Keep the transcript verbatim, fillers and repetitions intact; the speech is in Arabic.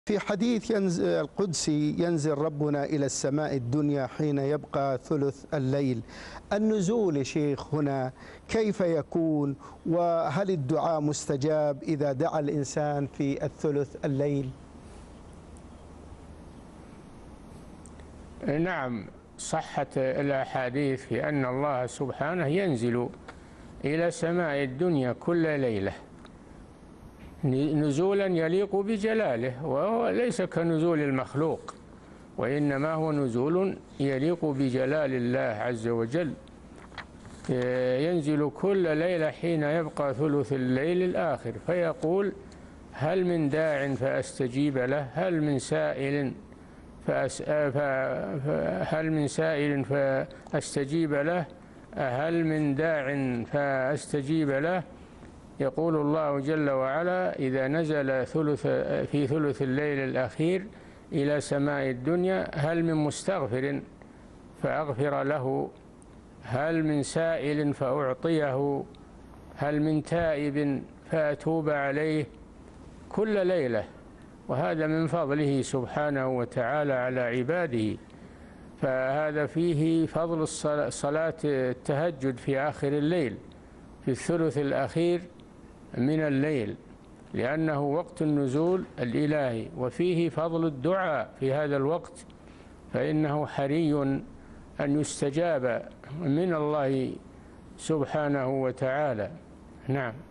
في حديث ينزل القدسي ينزل ربنا إلى السماء الدنيا حين يبقى ثلث الليل. النزول يا شيخ هنا كيف يكون؟ وهل الدعاء مستجاب إذا دعا الإنسان في الثلث الليل؟ نعم، صحت الأحاديث في أن الله سبحانه ينزل إلى سماء الدنيا كل ليلة نزولا يليق بجلاله، وهو ليس كنزول المخلوق، وإنما هو نزول يليق بجلال الله عز وجل. ينزل كل ليلة حين يبقى ثلث الليل الآخر فيقول: هل من داع فأستجيب له؟ هل من سائل فأس... هل من سائل فأستجيب له؟ هل من داع فأستجيب له؟ يقول الله جل وعلا: إذا نزل ثلث في ثلث الليل الأخير إلى سماء الدنيا: هل من مستغفر فأغفر له؟ هل من سائل فأعطيه؟ هل من تائب فأتوب عليه؟ كل ليلة، وهذا من فضله سبحانه وتعالى على عباده. فهذا فيه فضل صلاة التهجد في آخر الليل في الثلث الأخير من الليل، لأنه وقت النزول الإلهي، وفيه فضل الدعاء في هذا الوقت، فإنه حري أن يستجاب من الله سبحانه وتعالى. نعم.